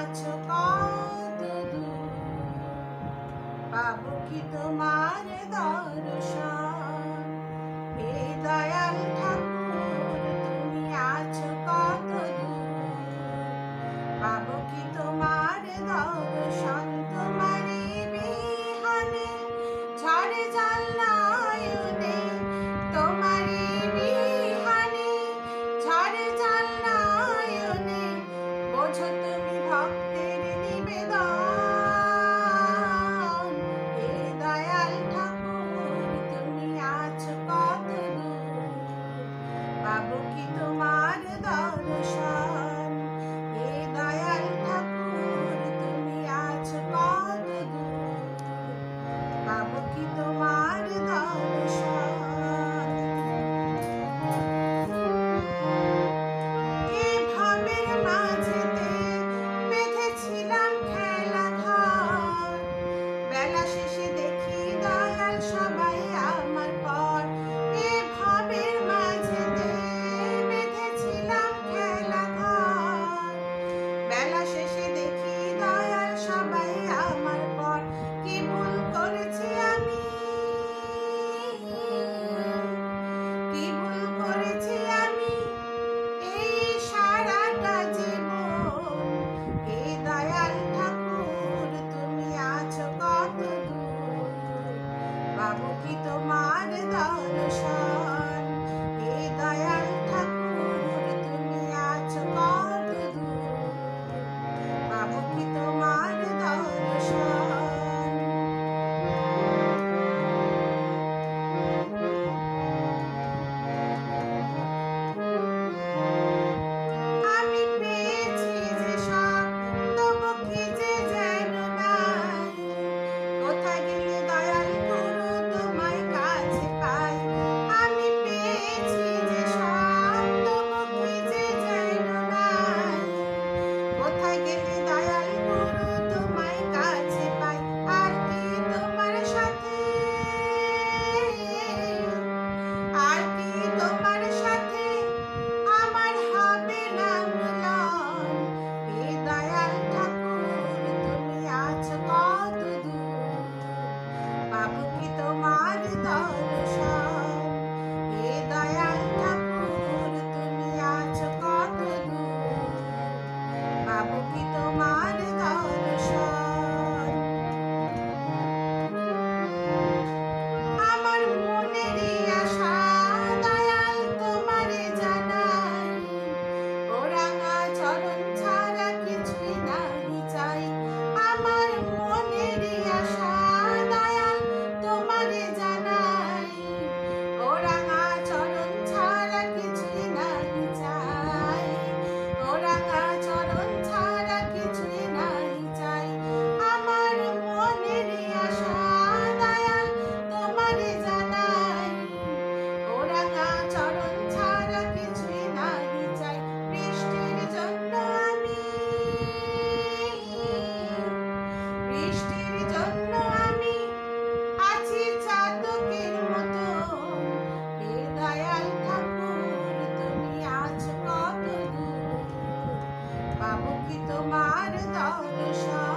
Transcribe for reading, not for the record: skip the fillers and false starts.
আছো কত দূর, পাবো কি তোমার দর্শন? হে দয়াল ঠাকুর তুমি আছো কত দূর, পাবো কি তোমার দর্শন? তোমারই বিহানে ঝড়ে জল নয়নে, তোমারই বিহানে ঝড়ে জল নয়নে, বোঝো তুমি ভক্তের নিবেদন। হে দয়াল ঠাকুর তুমি আছো কত দূর, পাবো কি তোমার দর্শন? হে দয়াল ঠাকুর তুমি আছো কত দূর, পাবো কি তোমার দর্শন? এ ভাবের মাঝেতে বেঁধেছিলাম খেলা ঘর, বেলা শেষে দেখি দয়াল সবাই আমার পর। এ ভাবের মাঝেতে বেঁধেছিলাম খেলা ঘর, বেলা শেষে দেখি দয়াল সবাই আমার পর। কি ভুল করেছি আমি, কি ভুল করেছি আমি এই সারাটা জীবন? হে দয়াল ঠাকুর তুমি আছো কত দূর, পাবো কি তোমার দর্শন? হে দয়াল ঠাকুর তুমি আছো কত দূর, পাবো কি তোমার দর্শন? আমি পেয়েছি যে সব, তবু কি যে যেন নাই, কোথায় গেলে দয়াল গুরু তোমায় কাছে পাই। আমি পেয়েছি যে সব, তবু কি যে যেন নাই, কোথায় গেলে দয়াল গুরু তোমায় কাছে পাই। আর কি তোমার সাথে, আর কি তোমার সাথে আমার হবে না মিলন? হে দয়াল ঠাকুর তুমি আছো কত দূর, পাবো কি তোমার দর্শন? হে দয়াল ঠাকুর তুমি আছো কত দূর, পাবো কি তোমার দর্শন? আমার মনেরই আশা দয়াল তোমারে জানাই, ও রাঙা চরণ ছাড়া কিছুই নাই চাই। আমার মনেরই আশা দয়াল তোমারে জানাই, ও রাঙা চরণ ছাড়া কিছুই নাই চাই, ও রাঙা চরণ ছাড়া কিছুই নাই চাই। আমার মনেরই আশা দয়াল তোমারে জানাই, ও রাঙা চরণ ছাড়া কিছুই নাই চাই। বৃষ্টির জন্য আমি, বৃষ্টির জন্য আমি আছি চাতকের মতো। হে দয়াল ঠাকুর তুমি আছো কত দূর, পাবো কি তোমার দর্শন?